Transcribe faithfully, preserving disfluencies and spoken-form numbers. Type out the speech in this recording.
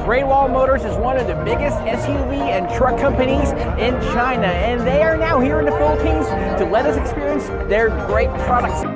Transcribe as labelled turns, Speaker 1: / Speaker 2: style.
Speaker 1: Great Wall Motors is one of the biggest S U V and truck companies in China, and they are now here in the Philippines to let us experience their great products.